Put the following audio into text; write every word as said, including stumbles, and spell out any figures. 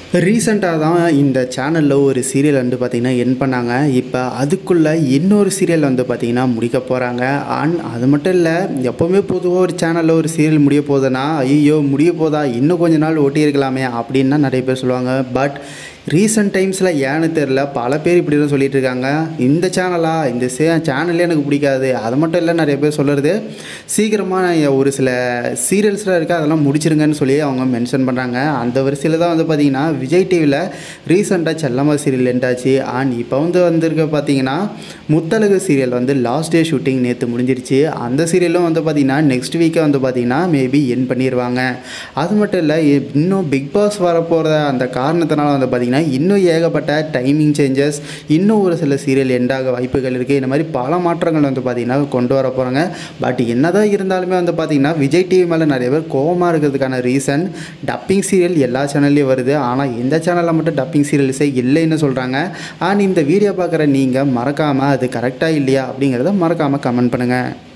ரீசெண்டாக தான் இந்த சேனலில் ஒரு சீரியல் வந்து பார்த்திங்கன்னா என் பண்ணாங்க. இப்போ அதுக்குள்ளே இன்னொரு சீரியல் வந்து பார்த்திங்கன்னா முடிக்க போகிறாங்க. அண்ட் அது மட்டும் இல்லை, எப்போவுமே பொதுவாக ஒரு சேனலில் ஒரு சீரியல் முடிய போகுதுன்னா ஐயோ முடிய போதா இன்னும் கொஞ்ச நாள் ஓட்டியிருக்கலாமே அப்படின்னு தான் நிறைய பேர் சொல்லுவாங்க. பட் ரீசெண்ட் டைம்ஸில் ஏன்னு தெரில, பல பேர் இப்படி தான் சொல்லிகிட்டு இருக்காங்க, இந்த சேனலா இந்த சே சேனல்லே எனக்கு பிடிக்காது. அது மட்டும் இல்லை, நிறைய பேர் சொல்கிறது சீக்கிரமாக ஒரு சில சீரியல்ஸ்லாம் இருக்குது அதெல்லாம் முடிச்சிருங்கன்னு சொல்லி அவங்க மென்ஷன் பண்ணுறாங்க. அந்த வரிசையில் தான் வந்து பார்த்திங்கன்னா விஜய் டிவியில் ரீசெண்டாக செல்லம்மா சீரியல் எண்டாச்சு. அண்ட் இப்போ வந்து வந்திருக்க பார்த்திங்கன்னா முத்தழகு சீரியல் வந்து லாஸ்ட் டே ஷூட்டிங் நேற்று முடிஞ்சிருச்சு. அந்த சீரியலும் வந்து பார்த்திங்கன்னா நெக்ஸ்ட் வீக்கே வந்து பார்த்திங்கன்னா மேபி என் பண்ணிடுவாங்க. அது மட்டும் இல்லை, இன்னும் பிக் பாஸ் வரப்போகிற அந்த காரணத்தினால வந்து பார்த்திங்கன்னா இன்னும் ஏகப்பட்ட டைமிங் சேஞ்சஸ், இன்னும் ஒரு சில சீரியல் எண்டாக வாய்ப்புகள் இருக்குது. இந்த மாதிரி பல மாற்றங்கள் வந்து பார்த்திங்கன்னா கொண்டு வர போகிறாங்க. பட் என்னதான் இருந்தாலுமே வந்து பார்த்திங்கன்னா விஜய் டிவி மேலே நிறைய பேர் கோபமாக இருக்கிறதுக்கான ரீசன், டப்பிங் சீரியல் எல்லா சேனல்லையும் வருது, ஆனால் இந்த சேனலில் மட்டும் டப்பிங் சீரியல்ஸே இல்லைன்னு சொல்கிறாங்க. அண்ட் இந்த வீடியோ பார்க்குற நீங்கள் மறக்காமல் அது கரெக்டாக இல்லையா அப்படிங்கிறத மறக்காமல் கமெண்ட் பண்ணுங்கள்.